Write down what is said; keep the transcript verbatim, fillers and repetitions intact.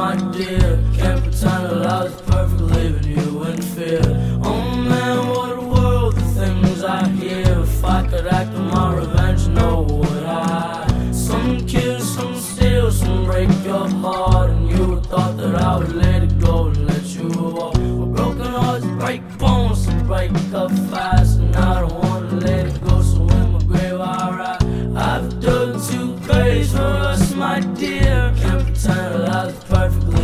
my dear. Can't pretend that I was perfect, leaving you in fear. Oh man, what a world, the things I hear. If I could act on my revenge, no would I. Some kill, some steal, some break your heart, and you would thought that I would let it go and let you walk. But broken hearts break bones, so break up fast, and I don't wanna let it go. So in my grave I write, I've dug two graves for us, my dear. Can't pretend that I was perfect.